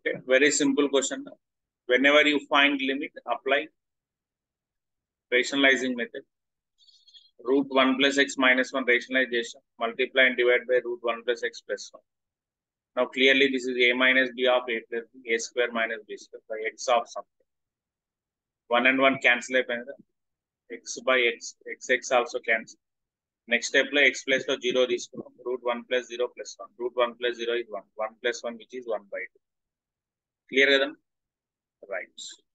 Okay, very simple question. Whenever you find limit, apply rationalizing method. Root 1 plus x minus 1 rationalization. Multiply and divide by root 1 plus x plus 1. Now clearly this is a minus b of a plus b, a square minus b square by x of something. 1 and 1 cancel అయిపోయింది. X by x, x also cancel. Next step లో x plus లో 0 తీసుకున్నాం. Root 1 plus 0 plus 1. Root 1 plus 0 is 1. 1 plus 1 which is 1 by 2. Clear కదా? Right.